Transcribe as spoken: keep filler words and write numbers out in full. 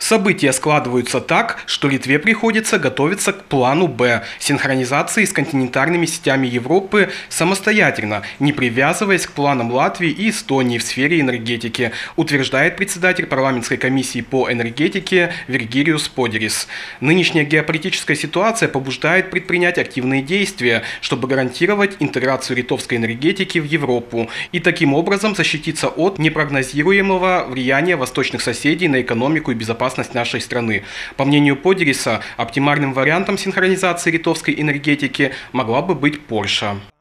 События складываются так, что Литве приходится готовиться к плану «Б» – синхронизации с континентальными сетями Европы самостоятельно, не привязываясь к планам Латвии и Эстонии в сфере энергетики, утверждает председатель парламентской комиссии по энергетике Виргилиус Подерис. Нынешняя геополитическая ситуация побуждает предпринять активные действия, чтобы гарантировать интеграцию литовской энергетики в Европу и таким образом защититься от непрогнозируемого влияния восточных соседей на экономику и безопасность нашей страны. По мнению Подериса, оптимальным вариантом синхронизации литовской энергетики могла бы быть Польша.